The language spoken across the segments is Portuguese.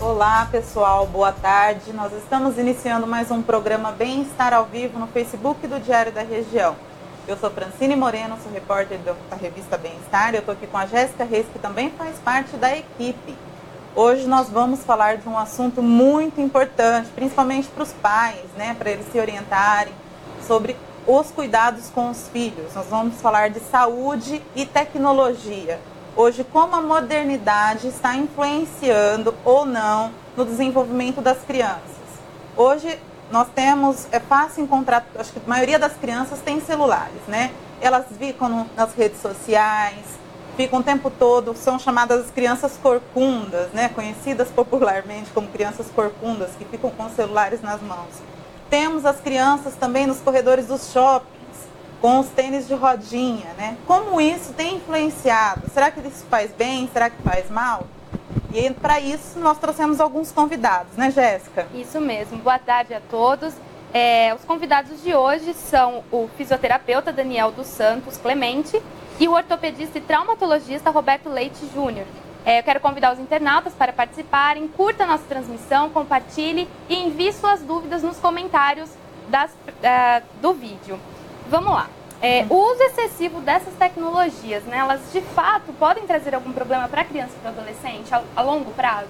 Olá pessoal, boa tarde. Nós estamos iniciando mais um programa Bem-Estar ao Vivo no Facebook do Diário da Região. Eu sou Francine Moreno, sou repórter da revista Bem-Estar. Eu estou aqui com a Jéssica Reis, que também faz parte da equipe. Hoje nós vamos falar de um assunto muito importante, principalmente para os pais, para eles se orientarem sobre os cuidados com os filhos. Nós vamos falar de saúde e tecnologia. Hoje, como a modernidade está influenciando ou não no desenvolvimento das crianças. Hoje, nós temos, é fácil encontrar, acho que a maioria das crianças tem celulares, Elas ficam nas redes sociais, ficam o tempo todo, são chamadas as crianças corcundas, Conhecidas popularmente como crianças corcundas, que ficam com os celulares nas mãos. Temos as crianças também nos corredores dos shoppings, com os tênis de rodinha, Como isso tem influenciado? Será que isso faz bem? Será que faz mal? E para isso nós trouxemos alguns convidados, Jéssica? Isso mesmo. Boa tarde a todos. Os convidados de hoje são o fisioterapeuta Daniel dos Santos Clemente e o ortopedista e traumatologista Roberto Leite Júnior. Eu quero convidar os internautas para participarem, curta a nossa transmissão, compartilhe e envie suas dúvidas nos comentários do vídeo. Vamos lá. O uso excessivo dessas tecnologias, elas de fato podem trazer algum problema para a criança e para o adolescente a longo prazo?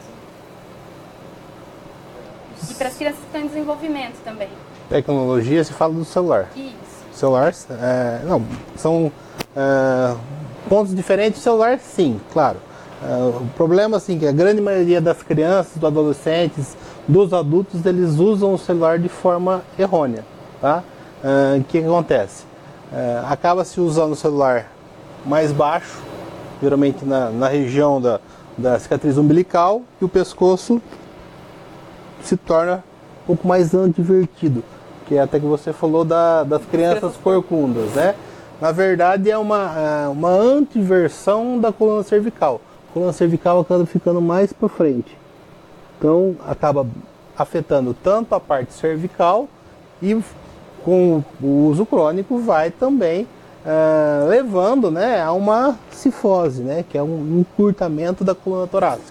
E para as crianças que estão em desenvolvimento também. Tecnologia, se fala do celular. Isso. Celulares, são pontos diferentes. O celular, sim, claro. O problema, assim, que a grande maioria das crianças, dos adolescentes, dos adultos, eles usam o celular de forma errônea, tá? O que acontece? Acaba-se usando o celular mais baixo, geralmente na região da cicatriz umbilical, e o pescoço se torna um pouco mais advertido, que é até que você falou das crianças corcundas, Na verdade é uma antiversão da coluna cervical. A coluna cervical acaba ficando mais para frente, então acaba afetando tanto a parte cervical e com o uso crônico vai também levando a uma cifose, que é um encurtamento da coluna torácica.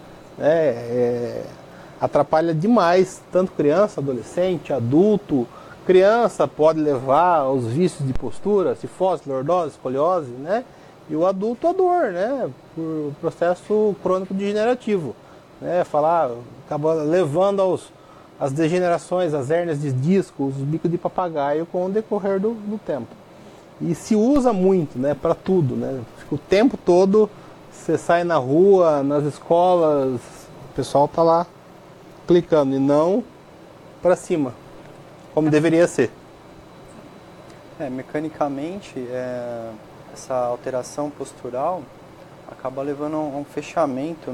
Atrapalha demais tanto criança, adolescente, adulto. Criança pode levar aos vícios de postura, cifose, lordose, escoliose, e o adulto a dor, por processo crônico degenerativo. Acaba levando as degenerações, as hérnias de disco, os bicos de papagaio com o decorrer do tempo. E se usa muito, para tudo, Fica o tempo todo, você sai na rua, nas escolas, o pessoal está lá clicando e não para cima, como deveria ser. Mecanicamente, essa alteração postural acaba levando a um fechamento,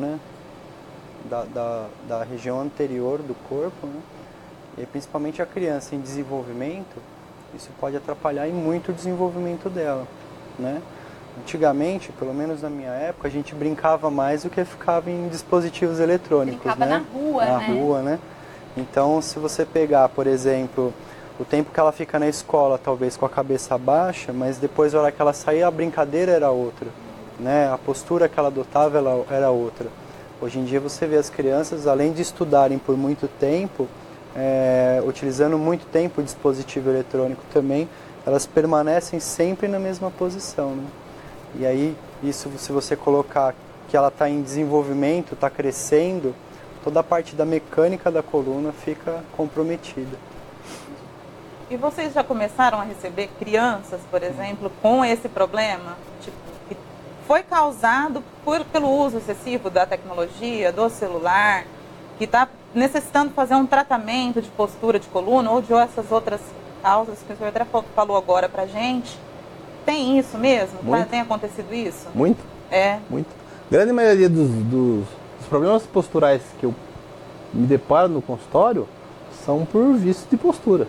da região anterior do corpo, e principalmente a criança em desenvolvimento, isso pode atrapalhar em muito o desenvolvimento dela, Antigamente, pelo menos na minha época, a gente brincava mais do que ficava em dispositivos eletrônicos, brincava na rua, Na rua, Então, se você pegar, por exemplo, o tempo que ela fica na escola, talvez com a cabeça baixa, mas depois, na hora que ela saía, a brincadeira era outra, A postura que ela adotava era outra. Hoje em dia você vê as crianças, além de estudarem por muito tempo, utilizando muito tempo o dispositivo eletrônico também, elas permanecem sempre na mesma posição. E aí, isso, se você colocar que ela está em desenvolvimento, está crescendo, toda a parte da mecânica da coluna fica comprometida. E vocês já começaram a receber crianças, por exemplo, com esse problema? Que foi causado pelo uso excessivo da tecnologia, do celular, que está necessitando fazer um tratamento de postura de coluna ou de essas outras causas que o senhor até falou agora para a gente. Tem isso mesmo? Tem acontecido isso? Muito. Muito. A grande maioria dos problemas posturais que eu me deparo no consultório são por vício de postura.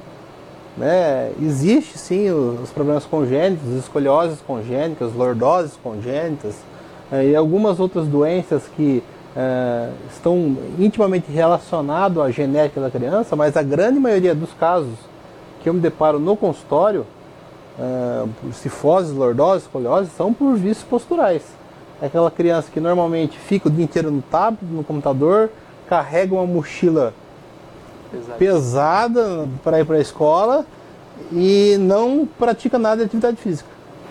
Existe sim os problemas congênitos, escolioses congênitas, lordoses congênitas e algumas outras doenças que estão intimamente relacionadas à genética da criança, mas a grande maioria dos casos que eu me deparo no consultório, cifose, lordose, escoliose, são por vícios posturais. É aquela criança que normalmente fica o dia inteiro no tablet, no computador, carrega uma mochila pesada para ir para a escola e não pratica nada de atividade física.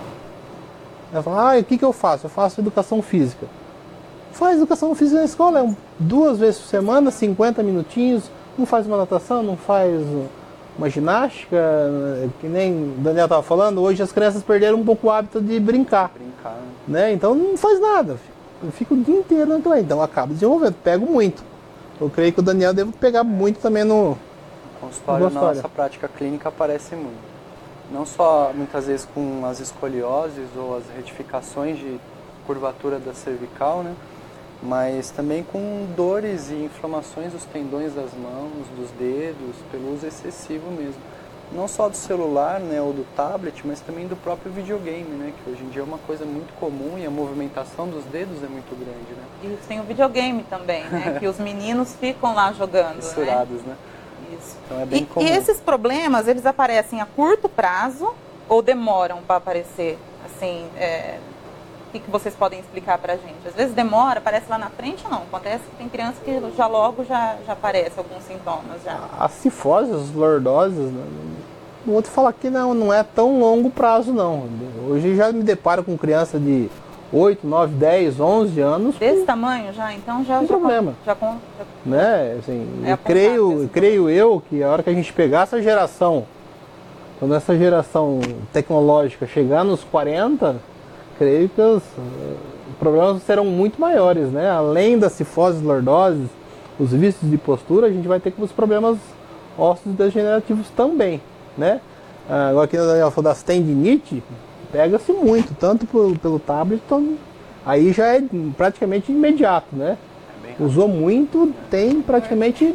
Ela fala, o que eu faço? Eu faço educação física. Faz educação física na escola, 2 vezes por semana, 50 minutinhos, não faz uma natação, não faz uma ginástica, que nem o Daniel estava falando, hoje as crianças perderam um pouco o hábito de brincar. Né? Então não faz nada, fica o dia inteiro naquela. Então acaba desenvolvendo, pego muito. Eu creio que o Daniel deve pegar muito também no consultório. Na nossa prática clínica aparece muito. Não só muitas vezes com as escolioses ou as retificações de curvatura da cervical, né? Mas também com dores e inflamações dos tendões das mãos, dos dedos, pelo uso excessivo mesmo. Não só do celular, né, ou do tablet, mas também do próprio videogame, né, que hoje em dia é uma coisa muito comum e a movimentação dos dedos é muito grande, né? E tem o videogame também, né, que os meninos ficam lá jogando, misturados, né? Isso. Então é bem comum. E esses problemas, eles aparecem a curto prazo ou demoram para aparecer? Assim, o que vocês podem explicar pra gente? Às vezes demora, aparece lá na frente ou não? Acontece que tem criança que já logo já aparece alguns sintomas já. A cifose, as lordoses, não vou te falar que não é tão longo prazo não. Hoje já me deparo com criança de 8, 9, 10, 11 anos. Desse tamanho já? Então já... Tem problema. Né? Assim, creio eu que a hora que a gente pegar essa geração, quando essa geração tecnológica chegar nos 40, creio que os problemas serão muito maiores, né? Além das cifoses, lordoses, os vícios de postura, a gente vai ter os problemas ósseos degenerativos também, né? Agora aqui no Daniel falou das tendinite, pega-se muito, tanto pelo tablet, aí já é praticamente imediato, né? Usou muito, tem praticamente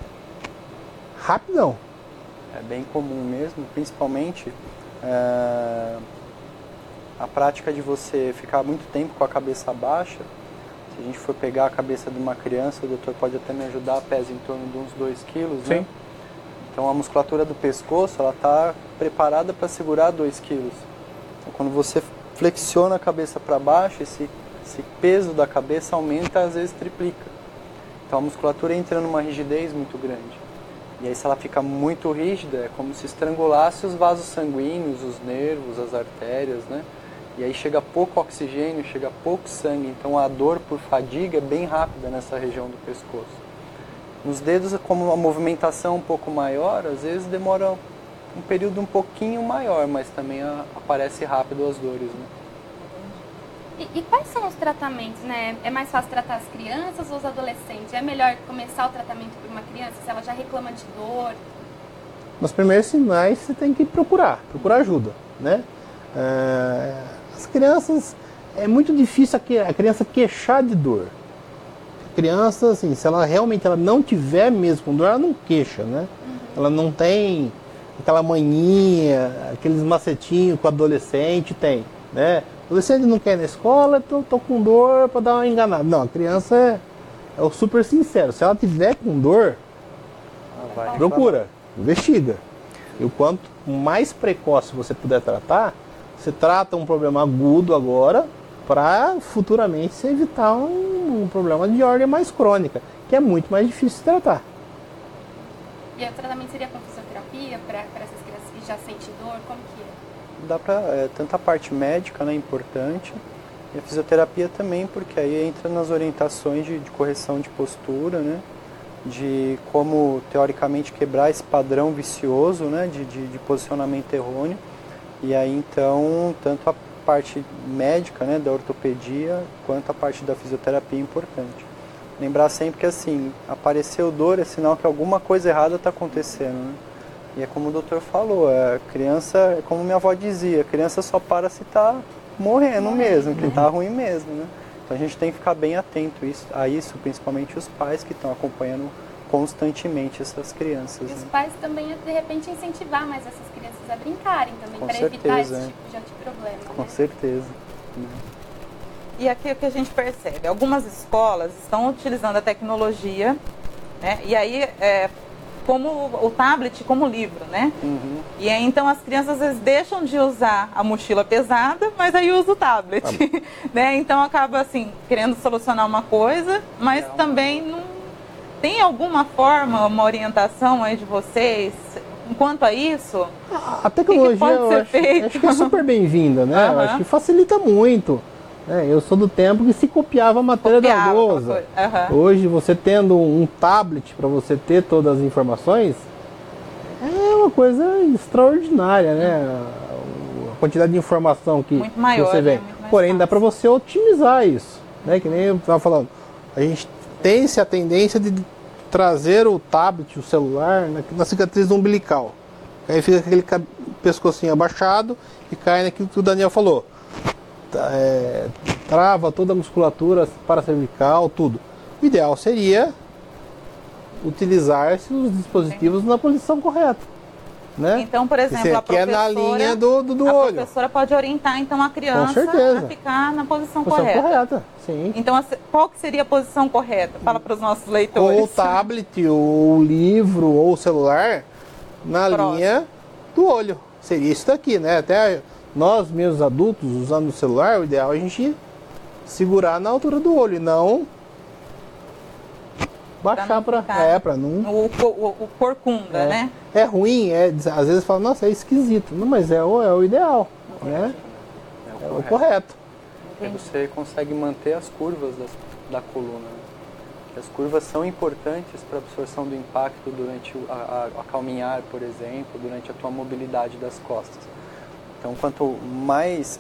rapidão. É bem comum mesmo, principalmente a prática de você ficar muito tempo com a cabeça baixa. Se a gente for pegar a cabeça de uma criança, o doutor pode até me ajudar, pesa em torno de uns 2 quilos, né? Então a musculatura do pescoço, ela está preparada para segurar 2 quilos. Então quando você flexiona a cabeça para baixo, esse peso da cabeça aumenta, às vezes triplica. Então a musculatura entra numa rigidez muito grande. E aí se ela fica muito rígida, é como se estrangulasse os vasos sanguíneos, os nervos, as artérias, né? E aí chega pouco oxigênio, chega pouco sangue, então a dor por fadiga é bem rápida nessa região do pescoço. Nos dedos, como a movimentação um pouco maior, às vezes demora um período um pouquinho maior, mas também aparece rápido as dores, né? E quais são os tratamentos, né? É mais fácil tratar as crianças ou os adolescentes? É melhor começar o tratamento para uma criança se ela já reclama de dor? Nos primeiros sinais você tem que procurar ajuda, né? As crianças, é muito difícil a criança queixar de dor. A criança, assim, se ela realmente não tiver mesmo com dor, ela não queixa, né? Ela não tem aquela maninha, aqueles macetinhos que o adolescente tem, né? O adolescente não quer ir na escola, tô com dor para dar uma enganada. Não, a criança é o super sincero. Se ela tiver com dor, procura, investiga. E o quanto mais precoce você puder tratar, você trata um problema agudo agora para futuramente você evitar um problema de ordem mais crônica, que é muito mais difícil de tratar. E o tratamento seria com fisioterapia para essas crianças que já sentem dor? Como que é? Dá para tanto a parte médica, né, importante, e a fisioterapia também, porque aí entra nas orientações de correção de postura, né, de como teoricamente quebrar esse padrão vicioso, né, de posicionamento errôneo. E aí então tanto a parte médica, né, da ortopedia, quanto a parte da fisioterapia é importante. Lembrar sempre que assim, apareceu dor é sinal que alguma coisa errada está acontecendo, né? E é como o doutor falou, a criança, como minha avó dizia, a criança só para se está morrendo mesmo, que está ruim mesmo, né? Então a gente tem que ficar bem atento a isso, principalmente os pais que estão acompanhando constantemente essas crianças. E os pais também, de repente, incentivar mais essas crianças a brincarem também, para evitar esse tipo de problema. Com certeza. E aqui o que a gente percebe, algumas escolas estão utilizando a tecnologia, né? E aí como o tablet como livro, né? E aí, então as crianças às vezes deixam de usar a mochila pesada, mas aí usa o tablet, né? Então acaba assim, querendo solucionar uma coisa, mas também Tem alguma forma, uma orientação aí de vocês quanto a isso? A tecnologia pode eu ser feito? acho que é super bem-vinda, né? Eu acho que facilita muito. Eu sou do tempo que se copiava a matéria da lousa. Hoje, você tendo um tablet para você ter todas as informações, é uma coisa extraordinária, né? A quantidade de informação que você vê. Porém, dá para você otimizar isso, né? Que nem eu estava falando. A gente tem a tendência de trazer o tablet, o celular, na cicatriz umbilical. Aí fica aquele pescocinho abaixado e cai naquilo que o Daniel falou. Trava toda a musculatura paracervical, tudo. O ideal seria utilizar os dispositivos na posição correta, né? Então, por exemplo, a professora, é na linha do olho. A professora pode orientar então a criança a ficar na posição correta. Sim. Então, qual que seria a posição correta? Fala para os nossos leitores. Ou o tablet, ou o livro, ou o celular na linha do olho. Seria isso daqui, né? Até nós, mesmos adultos, usando o celular, o ideal é a gente segurar na altura do olho e não baixar para não... O corcunda, né? É ruim, às vezes fala, nossa, é esquisito. Não, mas é o ideal, né? É o correto. Porque você consegue manter as curvas da coluna, né? As curvas são importantes para a absorção do impacto durante a caminhar, por exemplo, durante a tua mobilidade das costas. Então, quanto mais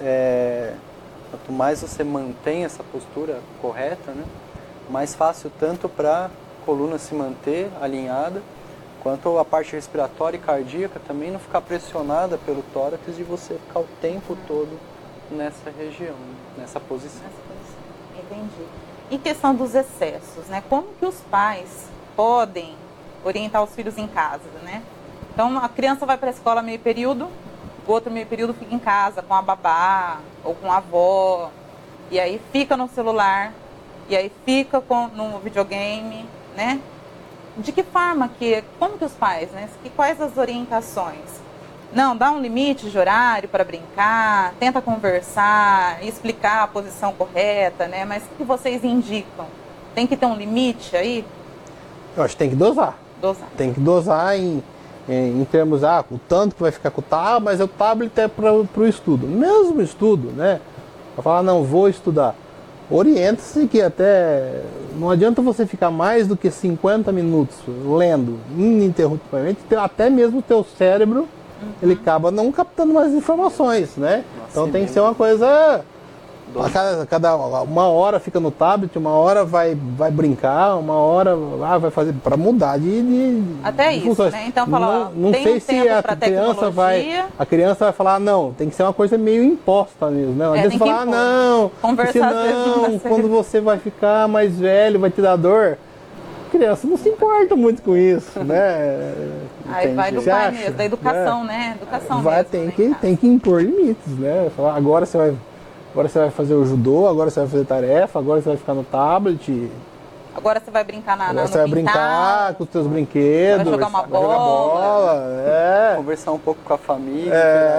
você mantém essa postura correta, né, mais fácil tanto para a coluna se manter alinhada, quanto a parte respiratória e cardíaca também não ficar pressionada pelo tórax e você ficar o tempo todo nessa região, nessa posição. Entendi. Em questão dos excessos, né? Como que os pais podem orientar os filhos em casa, né? Então, a criança vai para a escola meio período, o outro meio período fica em casa com a babá ou com a avó, e aí fica no celular, e aí fica no videogame, né? De que forma como que os pais, né? Quais as orientações? Não, dá um limite de horário para brincar, tenta conversar, explicar a posição correta, né? Mas o que vocês indicam? Tem que ter um limite aí? Eu acho que tem que dosar. Tem que dosar em termos, o tanto que vai ficar com o tablet, mas o tablet é para o estudo. Mesmo estudo, né? Para falar, não, vou estudar. Orienta-se que até não adianta você ficar mais do que 50 minutos lendo ininterruptamente, até mesmo o teu cérebro ele acaba não captando mais informações, né? Então tem que ser uma coisa... Cada uma hora fica no tablet, uma hora vai brincar, uma hora vai fazer para mudar de até de funções. Isso, né? Então não sei se a criança vai falar, não, tem que ser uma coisa meio imposta mesmo, né? Às vezes falar, não, senão quando você vai ficar mais velho, vai te dar dor. A criança não se importa muito com isso, né? Aí vai do pai mesmo, da educação, né? Educação tem que impor limites, né? Falar, agora você vai fazer o judô, agora você vai fazer tarefa, agora você vai ficar no tablet. Agora você vai brincar no você vai brincar com os seus brinquedos. Vai jogar uma bola. Conversar um pouco com a família.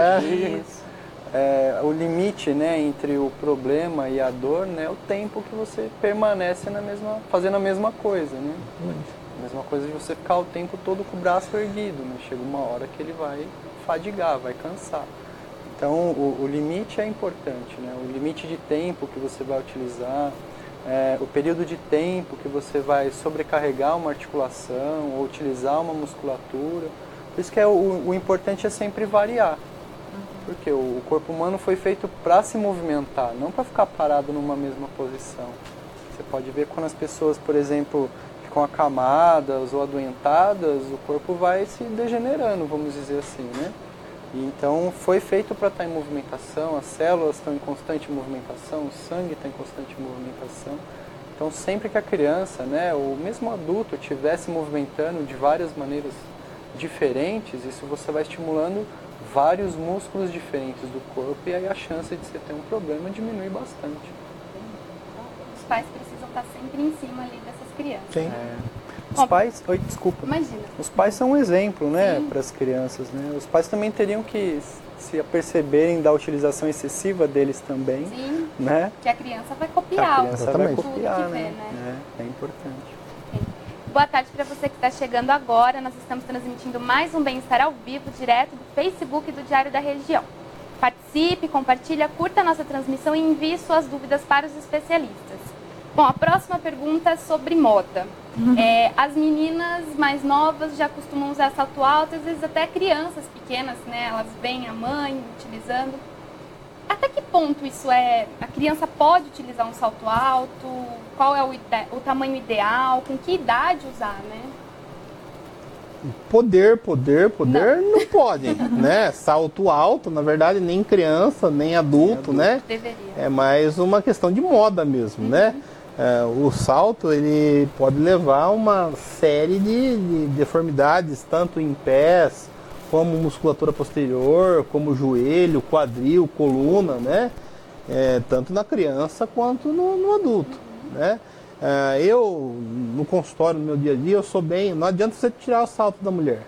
O limite, né, entre o problema e a dor, né, é o tempo que você permanece fazendo a mesma coisa, né? A mesma coisa de você ficar o tempo todo com o braço erguido, né? Chega uma hora que ele vai fadigar, vai cansar. Então, o limite é importante, né? O limite de tempo que você vai utilizar, o período de tempo que você vai sobrecarregar uma articulação ou utilizar uma musculatura. Por isso que o importante é sempre variar. Porque o corpo humano foi feito para se movimentar, não para ficar parado numa mesma posição. Você pode ver quando as pessoas, por exemplo, ficam acamadas ou adoentadas, o corpo vai se degenerando, vamos dizer assim, né? Então foi feito para estar em movimentação, as células estão em constante movimentação, o sangue está em constante movimentação. Então sempre que a criança, né, ou mesmo adulto estiver se movimentando de várias maneiras diferentes, isso você vai estimulando vários músculos diferentes do corpo e aí a chance de você ter um problema diminui bastante. Os pais precisam estar sempre em cima ali dessas crianças. Sim. Os pais... Oi, desculpa. Imagina. Os pais são um exemplo, né, para as crianças, né? Os pais também teriam que se aperceberem da utilização excessiva deles também, Sim, né? que a criança vai copiar. A criança vai copiar, tudo que né? vê, né? É importante. Boa tarde para você que está chegando agora. Nós estamos transmitindo mais um Bem-Estar ao vivo, direto do Facebook do Diário da Região. Participe, compartilhe, curta a nossa transmissão e envie suas dúvidas para os especialistas. Bom, a próxima pergunta é sobre moda. As meninas mais novas já costumam usar salto alto, às vezes até crianças pequenas, né? Elas veem a mãe utilizando. Até que ponto isso é... A criança pode utilizar um salto alto? Qual é o tamanho ideal? Com que idade usar, né? Poder não pode, né? Salto alto, na verdade, nem criança, nem adulto, né? Deveria. É mais uma questão de moda mesmo, né? O salto, ele pode levar a uma série de deformidades, tanto em pés, como musculatura posterior, como joelho, quadril, coluna, né? Tanto na criança quanto no adulto, né? Eu, no consultório, no meu dia a dia, eu sou bem... Não adianta você tirar o salto da mulher,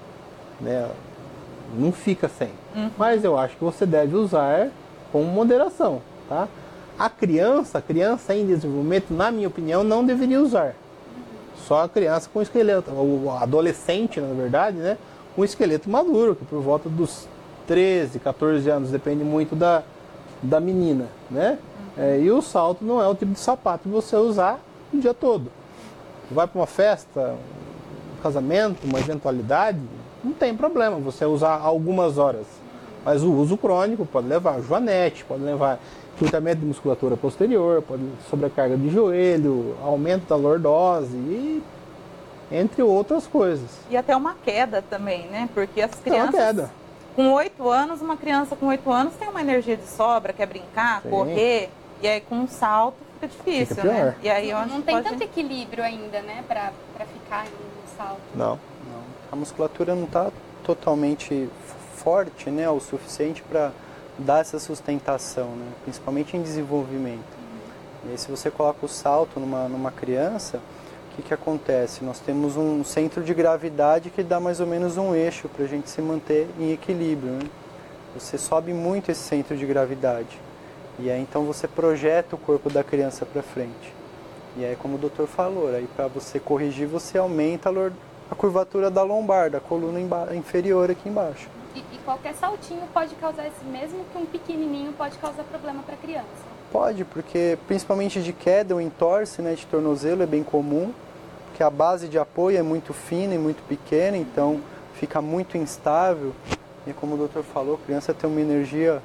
né? Não fica sem. Mas eu acho que você deve usar com moderação, tá? A criança em desenvolvimento, na minha opinião, não deveria usar. Só a criança com esqueleto, o adolescente, na verdade, né? Com esqueleto maduro, que por volta dos 13, 14 anos, depende muito da menina, né? E o salto não é o tipo de sapato que você usar o dia todo. Vai para uma festa, um casamento, uma eventualidade, não tem problema você usar algumas horas. Mas o uso crônico pode levar joanete, pode levar encurtamento de musculatura posterior, pode sobrecarga de joelho, aumento da lordose e entre outras coisas. E até uma queda também, né? Porque as crianças... Uma queda. Com 8 anos, uma criança com 8 anos tem uma energia de sobra, quer brincar, correr, e aí com um salto fica difícil, fica pior, né? E aí eu acho Não que tem pode... tanto equilíbrio ainda, né, pra ficar no salto. Não. A musculatura não está totalmente forte, né, o suficiente para dar essa sustentação, né, principalmente em desenvolvimento. E aí, se você coloca o salto numa criança, o que acontece? Nós temos um centro de gravidade que dá mais ou menos um eixo para a gente se manter em equilíbrio, né? Você sobe muito esse centro de gravidade. E aí então você projeta o corpo da criança para frente. E aí, como o doutor falou, aí para você corrigir, você aumenta a curvatura da lombar, da coluna inferior aqui embaixo. E qualquer saltinho pode causar esse mesmo que um pequenininho pode causar problema para a criança. Pode, porque principalmente de queda ou entorse, né, de tornozelo é bem comum, porque a base de apoio é muito fina e muito pequena, então fica muito instável. E como o doutor falou, a criança tem uma energia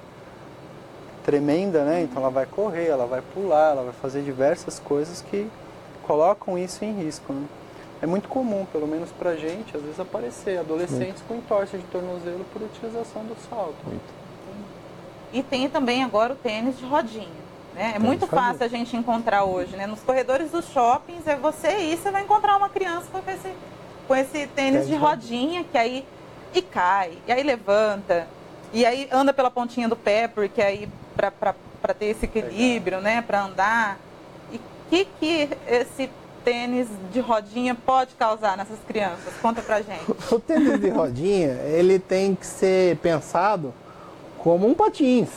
tremenda, né? Então ela vai correr, ela vai pular, ela vai fazer diversas coisas que colocam isso em risco, né? É muito comum, pelo menos pra gente, às vezes aparecer adolescentes com entorse de tornozelo por utilização do salto. E tem também agora o tênis de rodinha. É muito fácil a gente encontrar hoje, né? Nos corredores dos shoppings, você vai encontrar uma criança com esse tênis de rodinha, que aí cai, e aí levanta, e aí anda pela pontinha do pé, porque aí para ter esse equilíbrio, né? Para andar. E o que esse tênis de rodinha pode causar nessas crianças? Conta pra gente. O tênis de rodinha, ele tem que ser pensado como um patins.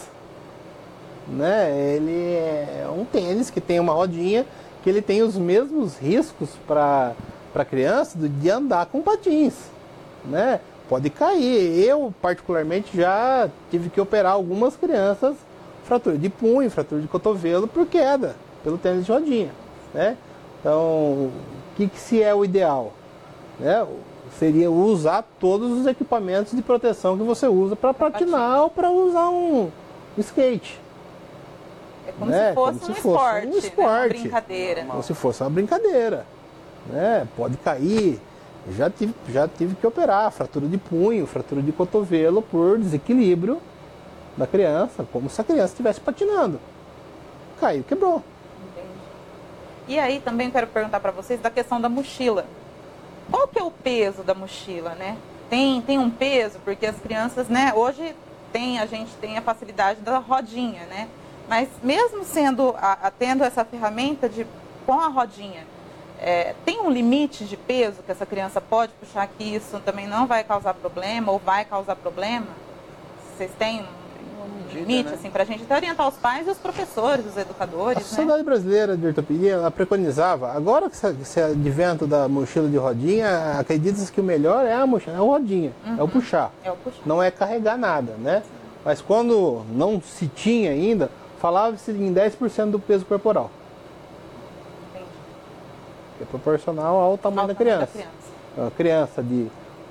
Né? Ele é um tênis que tem uma rodinha, que ele tem os mesmos riscos para a criança de andar com patins, né? Pode cair. Eu, particularmente, já tive que operar algumas crianças, fratura de punho, fratura de cotovelo, por queda, pelo tênis de rodinha, né? Então, o que se é o ideal? Né? Seria usar todos os equipamentos de proteção que você usa para patinar ou para usar um skate. É como se fosse um esporte, né? Uma brincadeira. Como se fosse uma brincadeira. Né? Pode cair. Já tive que operar fratura de punho, fratura de cotovelo por desequilíbrio da criança, como se a criança estivesse patinando. Caiu, quebrou. Entendi. E aí também quero perguntar para vocês da questão da mochila. Qual que é o peso da mochila, né? Tem um peso, porque as crianças, né, hoje a gente tem a facilidade da rodinha, né? Mas mesmo tendo essa ferramenta com a rodinha, tem um limite de peso que essa criança pode puxar, que isso também não vai causar problema ou vai causar problema? Vocês têm limite, né? assim, para a gente até orientar os pais e os professores, os A educadores, né? Sociedade Brasileira de Ortopedia, ela preconizava, agora que esse advento da mochila de rodinha, acredita-se que o melhor é a mochila, é o rodinha, é o puxar. É o puxar. Não é carregar nada, né? Mas quando não se tinha ainda, falava-se em 10% do peso corporal. Entendi. Que é proporcional ao tamanho da tamanho criança. Uma criança de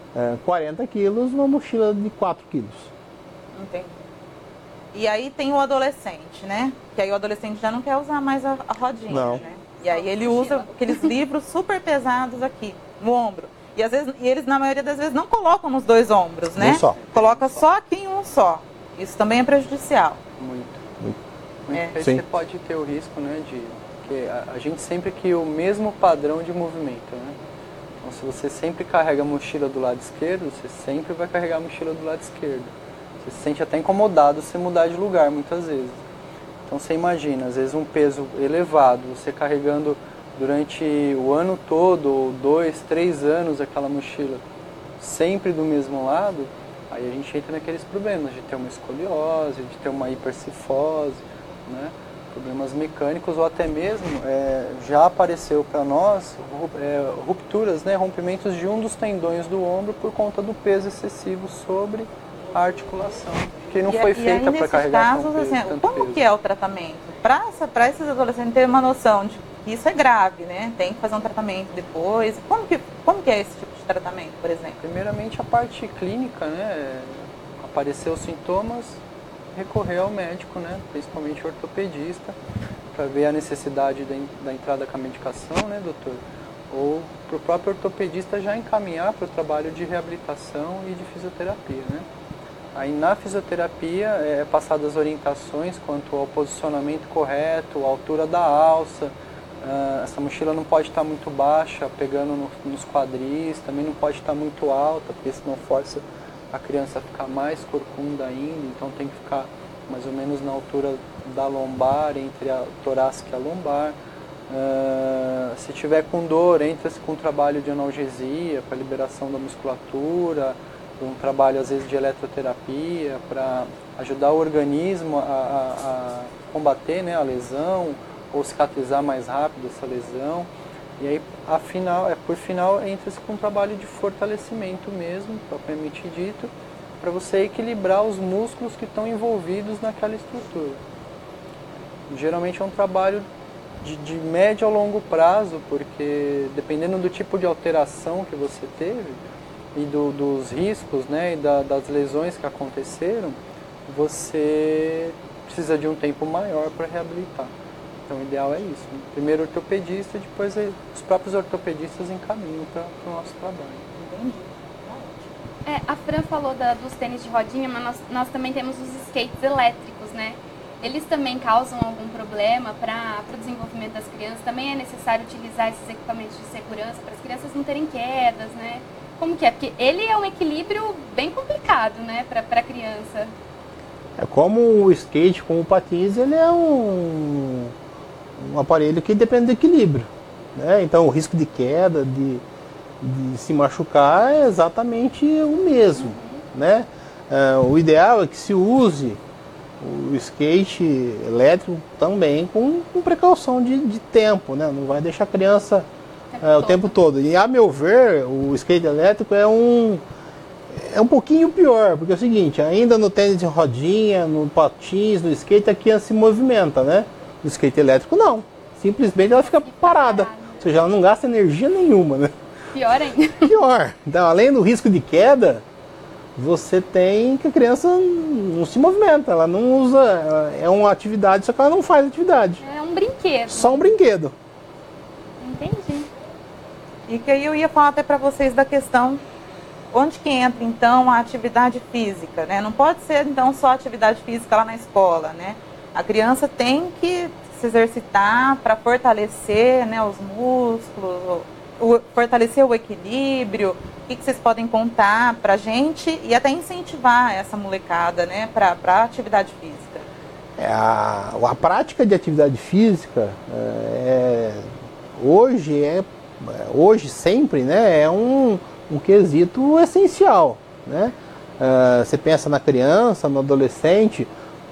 40 quilos, uma mochila de 4 quilos. Entendi. E aí tem o adolescente, né? Que aí o adolescente já não quer usar mais a rodinha, Não. né? E aí ele usa aqueles livros super pesados aqui, no ombro. E às vezes, eles, na maioria das vezes, não colocam nos dois ombros, né? Um só. Coloca só aqui em um só. Isso também é prejudicial. Muito. É. Porque Sim. você pode ter o risco, né, de que a gente sempre cria o mesmo padrão de movimento, né? Então, se você sempre carrega a mochila do lado esquerdo, você sempre vai carregar a mochila do lado esquerdo. Você se sente até incomodado se mudar de lugar, muitas vezes. Então, você imagina, às vezes, um peso elevado, você carregando durante o ano todo, ou 2, 3 anos, aquela mochila, sempre do mesmo lado, aí a gente entra naqueles problemas de ter uma escoliose, de ter uma hipercifose, né? Problemas mecânicos, ou até mesmo já apareceu para nós rupturas, né? Rompimentos de um dos tendões do ombro por conta do peso excessivo sobre a articulação, que não foi feita para carregar casos, tão peso, assim, tanto como peso. que é o tratamento? Para esses adolescentes terem uma noção de que isso é grave, né? Tem que fazer um tratamento depois. Como que é esse tipo de tratamento, por exemplo? Primeiramente a parte clínica, né? Apareceu os sintomas, recorrer ao médico, né? Principalmente o ortopedista, para ver a necessidade da entrada com a medicação, né, doutor? Ou para o próprio ortopedista já encaminhar para o trabalho de reabilitação e de fisioterapia, né? Aí na fisioterapia é passadas orientações quanto ao posicionamento correto, a altura da alça. Essa mochila não pode estar muito baixa, pegando nos quadris, também não pode estar muito alta, porque senão força a criança a ficar mais corcunda ainda, então tem que ficar mais ou menos na altura da lombar, entre a torácica e a lombar. Se tiver com dor, entra-se com um trabalho de analgesia para liberação da musculatura, um trabalho às vezes de eletroterapia para ajudar o organismo a combater, né, a lesão ou cicatrizar mais rápido essa lesão. E aí, por final, entra-se com um trabalho de fortalecimento mesmo, propriamente dito, para você equilibrar os músculos que estão envolvidos naquela estrutura. Geralmente é um trabalho de médio a longo prazo, porque dependendo do tipo de alteração que você teve e dos riscos, né, e das lesões que aconteceram, você precisa de um tempo maior para reabilitar. Então o ideal é isso, né? Primeiro ortopedista, depois os próprios ortopedistas encaminham para o nosso trabalho. Entendi. A Fran falou dos tênis de rodinha, mas nós também temos os skates elétricos, né? Eles também causam algum problema para o desenvolvimento das crianças? Também é necessário utilizar esses equipamentos de segurança para as crianças não terem quedas, né? Como que é? Porque ele é um equilíbrio bem complicado, né, para a criança. É como o skate, como o patins, ele é um aparelho que depende do equilíbrio, né? Então o risco de queda, de se machucar é exatamente o mesmo, né? O ideal é que se use o skate elétrico também com precaução de tempo, né? Não vai deixar a criança o tempo todo. E a meu ver, o skate elétrico é um pouquinho pior, porque é o seguinte, ainda no tênis de rodinha, no patins, no skate, a criança se movimenta, né? No skate elétrico não, simplesmente ela fica parada, ou seja, ela não gasta energia nenhuma, né? Pior ainda. Pior. Então, além do risco de queda, você tem que a criança não se movimenta, ela não usa, é uma atividade, só que ela não faz atividade. É um brinquedo. Só um brinquedo. Entendi. E que aí eu ia falar até para vocês da questão onde que entra então a atividade física, né? Não pode ser então só atividade física lá na escola, né? A criança tem que se exercitar para fortalecer, né, os músculos, fortalecer o equilíbrio. O que vocês podem contar para a gente e até incentivar essa molecada, né, para a atividade física? A prática de atividade física hoje sempre, né, é um quesito essencial, né? Você pensa na criança, no adolescente,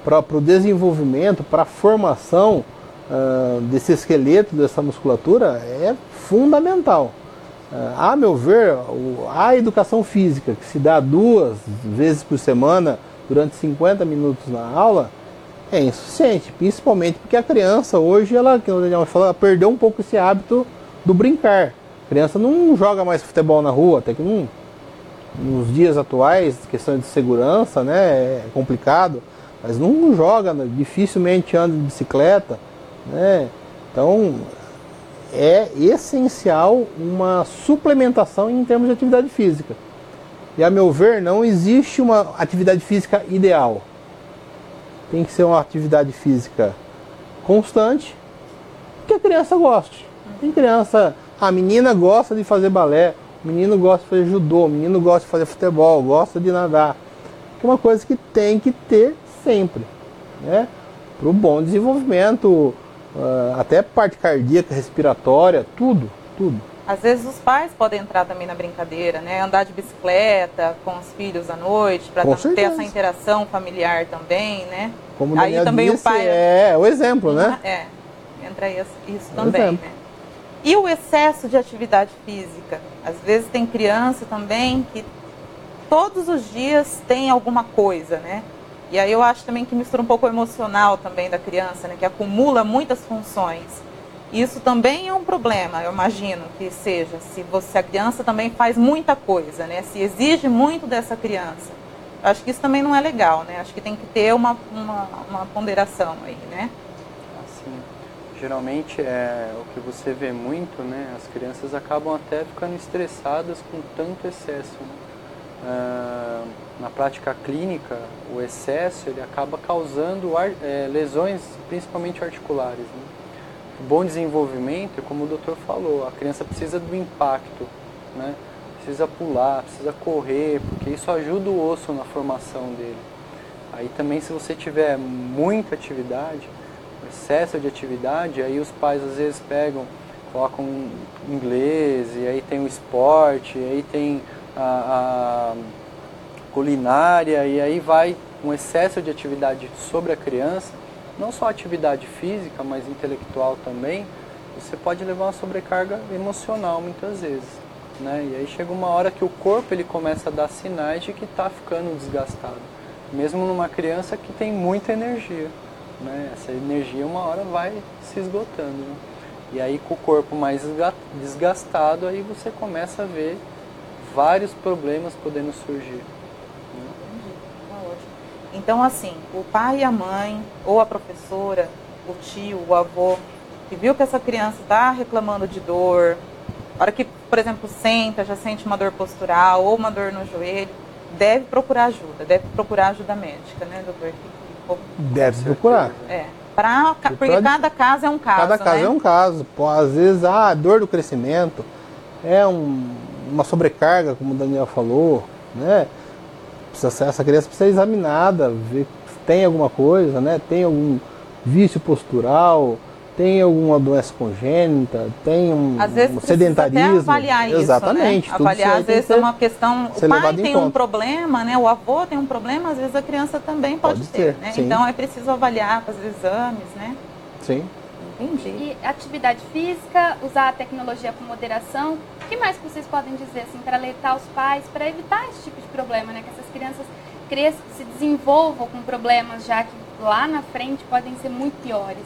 para o desenvolvimento, para a formação desse esqueleto, dessa musculatura, é fundamental. A meu ver, a educação física, que se dá 2 vezes por semana, durante 50 minutos na aula, é insuficiente, principalmente porque a criança hoje, ela, como o Daniel falou, ela perdeu um pouco esse hábito do brincar. A criança não joga mais futebol na rua, até que nos dias atuais, questão de segurança, né, é complicado, mas não joga, dificilmente anda de bicicleta, né? Então é essencial uma suplementação em termos de atividade física. E a meu ver, não existe uma atividade física ideal. Tem que ser uma atividade física constante, que a criança goste. Tem criança, a menina gosta de fazer balé, o menino gosta de fazer judô, o menino gosta de fazer futebol, gosta de nadar. Que é uma coisa que tem que ter sempre, né? Para o bom desenvolvimento, até parte cardíaca, respiratória, tudo. Às vezes os pais podem entrar também na brincadeira, né? Andar de bicicleta com os filhos à noite, para ter essa interação familiar também, né? Como o aí Daniel também disse, o pai é o exemplo, né? Entra isso também, né? E o excesso de atividade física? Às vezes tem criança também que todos os dias tem alguma coisa, né? E aí eu acho também que mistura um pouco o emocional também da criança, né? Que acumula muitas funções. Isso também é um problema, eu imagino que seja, se a criança também faz muita coisa, né? Se exige muito dessa criança. Eu acho que isso também não é legal, né? Acho que tem que ter uma ponderação aí, né? Assim, geralmente o que você vê muito, né? As crianças acabam até ficando estressadas com tanto excesso, né? Na prática clínica, o excesso ele acaba causando lesões, principalmente articulares, né? Bom desenvolvimento, como o doutor falou, a criança precisa do impacto, né? Precisa pular, precisa correr, porque isso ajuda o osso na formação dele. Aí também, se você tiver muita atividade, excesso de atividade, aí os pais às vezes colocam inglês, e aí tem o esporte, e aí tem a culinária, e aí vai um excesso de atividade sobre a criança. Não só atividade física, mas intelectual também, você pode levar uma sobrecarga emocional muitas vezes, né? E aí chega uma hora que o corpo ele começa a dar sinais de que está ficando desgastado, mesmo numa criança que tem muita energia, né? Essa energia uma hora vai se esgotando, né? E aí com o corpo mais desgastado, aí você começa a ver vários problemas podendo surgir. Então, assim, o pai e a mãe, ou a professora, o tio, o avô, que viu que essa criança está reclamando de dor, na hora que, por exemplo, senta, já sente uma dor postural ou uma dor no joelho, deve procurar ajuda médica, né, doutor? Deve procurar. Porque cada caso é um caso, Cada caso, né? É um caso. Às vezes, dor do crescimento é uma sobrecarga, como o Daniel falou, né? Essa criança precisa ser examinada, ver se tem alguma coisa, né? Tem algum vício postural, tem alguma doença congênita, tem às vezes sedentarismo. Até avaliar isso, exatamente. Né? Avaliar, às vezes é uma questão, o pai tem um problema, né? O avô tem um problema, às vezes a criança também pode ter, né? Então é preciso avaliar, fazer exames, né? Sim. Entendi. E atividade física, usar a tecnologia com moderação. O que mais vocês podem dizer assim, para alertar os pais, para evitar esse tipo de problema, né? Que essas crianças cresçam, se desenvolvam com problemas já que lá na frente podem ser muito piores.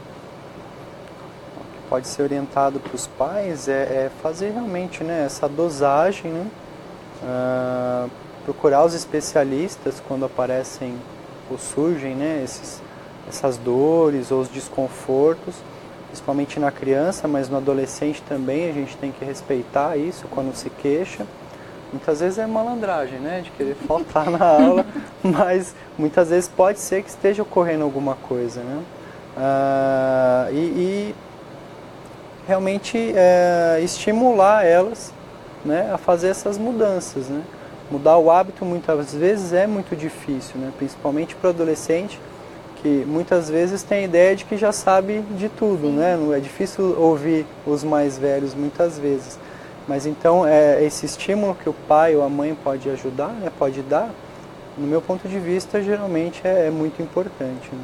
O que pode ser orientado para os pais é fazer realmente, né, essa dosagem, né? Procurar os especialistas quando aparecem ou surgem, né, essas dores ou os desconfortos, principalmente na criança, mas no adolescente também a gente tem que respeitar isso quando se queixa. Muitas vezes é malandragem, né, de querer faltar na aula, mas muitas vezes pode ser que esteja ocorrendo alguma coisa, né? E realmente estimular elas, né, a fazer essas mudanças, né? Mudar o hábito muitas vezes é muito difícil, né, principalmente para o adolescente, que muitas vezes tem a ideia de que já sabe de tudo, né? Não é difícil ouvir os mais velhos muitas vezes. Mas então esse estímulo que o pai ou a mãe pode ajudar, né, pode dar, No meu ponto de vista, geralmente é muito importante, né?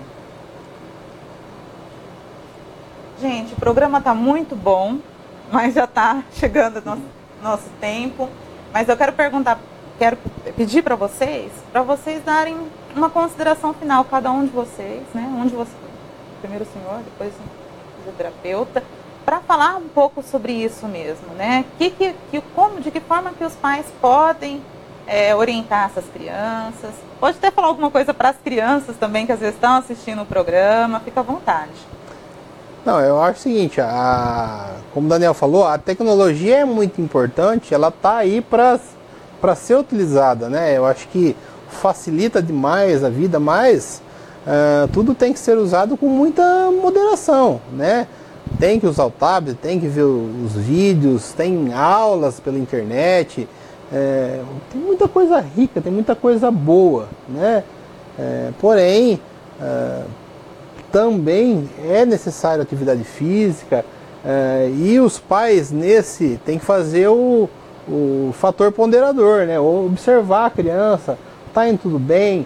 Gente, o programa está muito bom, mas já está chegando nosso tempo. Mas eu quero pedir para vocês darem uma consideração final, cada um de vocês, né? Primeiro o senhor, depois o fisioterapeuta, para falar um pouco sobre isso mesmo, né? De que forma que os pais podem orientar essas crianças. Pode até falar alguma coisa para as crianças também, que às vezes estão assistindo o programa, fica à vontade. Não, eu acho o seguinte, como o Daniel falou, a tecnologia é muito importante, ela está aí para ser utilizada, né? Eu acho que facilita demais a vida, mas tudo tem que ser usado com muita moderação, né? Tem que usar o tablet, tem que ver os vídeos, tem aulas pela internet, tem muita coisa rica, tem muita coisa boa, né? Porém, também é necessário atividade física, e os pais tem que fazer o fator ponderador, né? Observar a criança, tá indo tudo bem,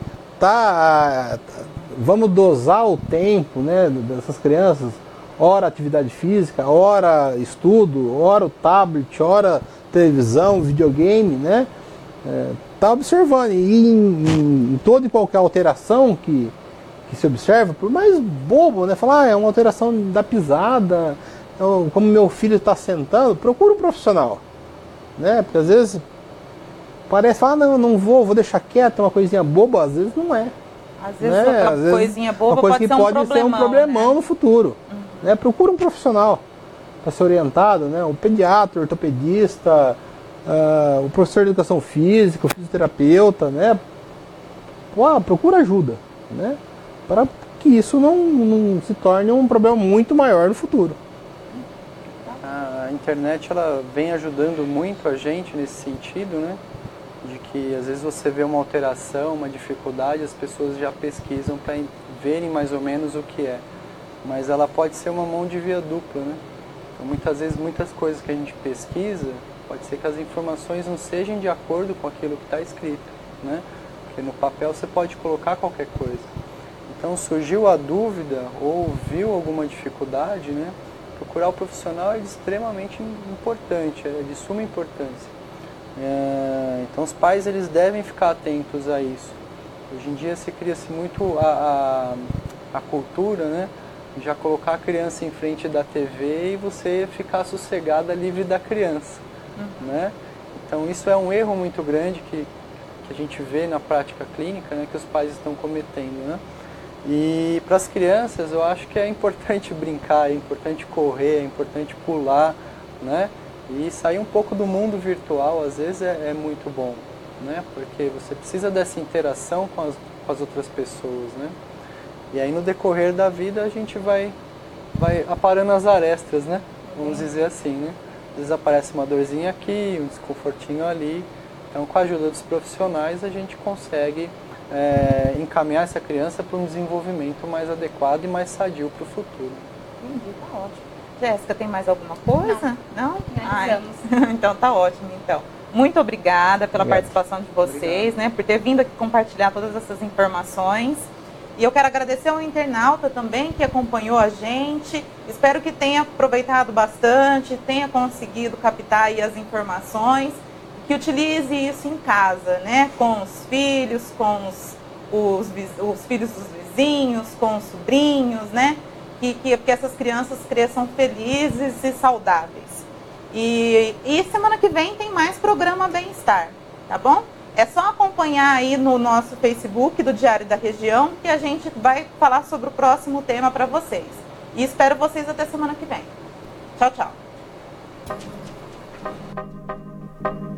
vamos dosar o tempo, né, dessas crianças, hora atividade física, hora estudo, hora o tablet, hora televisão, videogame, né? Tá observando, e em toda e qualquer alteração que se observa, por mais bobo, né? Falar, é uma alteração da pisada, então, como meu filho está sentando, procura um profissional, né? Porque às vezes parece, não vou deixar quieto, é uma coisinha boba, às vezes não é. Às vezes outra coisinha boba pode ser um problemão, né? No futuro. Né? Procura um profissional para ser orientado, né? O pediatra, o ortopedista, o professor de educação física, o fisioterapeuta, né? Procura ajuda, né? Para que isso não se torne um problema muito maior no futuro. A internet ela vem ajudando muito a gente nesse sentido, né? De que às vezes você vê uma alteração, uma dificuldade, as pessoas já pesquisam para verem mais ou menos o que é. Mas ela pode ser uma mão de via dupla, né? Então, muitas vezes, muitas coisas que a gente pesquisa, pode ser que as informações não sejam de acordo com aquilo que está escrito, né? Porque no papel você pode colocar qualquer coisa. Então, surgiu a dúvida ou viu alguma dificuldade, né? Procurar o profissional é extremamente importante, é de suma importância. Então, os pais eles devem ficar atentos a isso. Hoje em dia se cria-se muito a cultura, né? Já colocar a criança em frente da TV e você ficar sossegada, livre da criança, né? Então, isso é um erro muito grande que a gente vê na prática clínica, né? Que os pais estão cometendo, né? E para as crianças eu acho que é importante brincar, é importante correr, é importante pular, né? E sair um pouco do mundo virtual, às vezes é muito bom, né? Porque você precisa dessa interação com as outras pessoas, né? E aí no decorrer da vida a gente vai aparando as arestas, né? Vamos dizer assim, né? Às vezes aparece uma dorzinha aqui, um desconfortinho ali. Então com a ajuda dos profissionais a gente consegue encaminhar essa criança para um desenvolvimento mais adequado e mais sadio para o futuro. Entendi, tá ótimo. Jéssica, tem mais alguma coisa? Não? Então tá ótimo, então. Muito obrigada pela participação de vocês, né? Por ter vindo aqui compartilhar todas essas informações. E eu quero agradecer ao internauta também que acompanhou a gente. Espero que tenha aproveitado bastante, tenha conseguido captar aí as informações, que utilize isso em casa, né? Com os filhos, com os filhos dos vizinhos, com os sobrinhos, né? Que essas crianças cresçam felizes e saudáveis. E semana que vem tem mais programa Bem-Estar, tá bom? É só acompanhar aí no nosso Facebook do Diário da Região que a gente vai falar sobre o próximo tema para vocês. E espero vocês até semana que vem. Tchau, tchau.